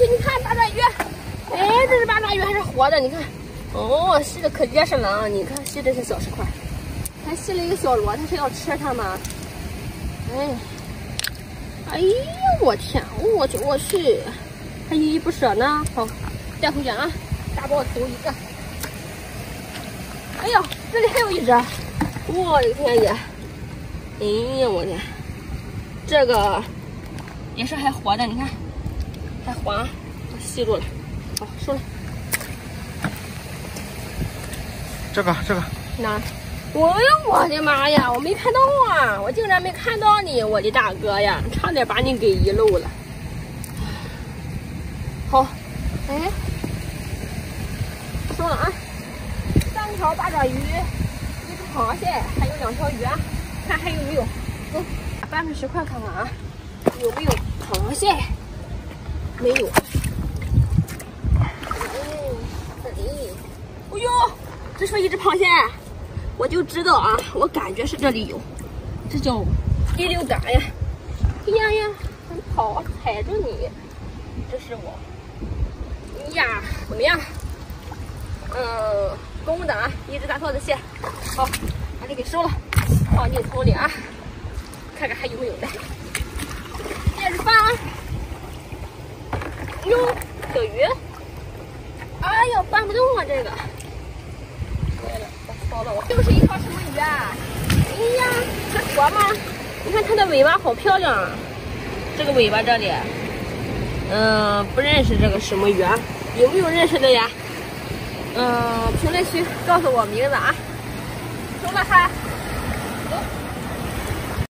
你看八爪鱼，哎，这是八爪鱼还是活的？你看，哦，吸的可结实了啊！你看吸这些小石块，还吸了一个小螺，它是要吃它吗？哎呀，我天，我去，还依依不舍呢。好，带回去啊，大包头一个。哎呀，这里还有一只，我的天爷！哎呀，我天，这个也是还活的，你看，还滑，吸住了。好，收了。 这个哪？我的妈呀！我没看到啊！我竟然没看到你，我的大哥呀！差点把你给遗漏了。好，哎，收了啊！3条八爪鱼，1只螃蟹，还有2条鱼啊！看还有没有？搬出10块看看啊，有没有螃蟹？没有。这里，哎呦，这是一只螃蟹。我就知道啊，我感觉是这里有，这叫第6杆呀！呀，很跑，踩着你，这是我。呀，怎么样？公的啊，1只大套的蟹，好，把这给收了，放进桶里啊，看看还有没有的。接着放啊！哟，小鱼，哎呀，搬不动啊这个。就是一条什么鱼啊？哎呀，这活吗？你看它的尾巴好漂亮啊！这个尾巴这里，不认识这个什么鱼啊？有没有认识的呀？评论区告诉我名字啊！收了哈。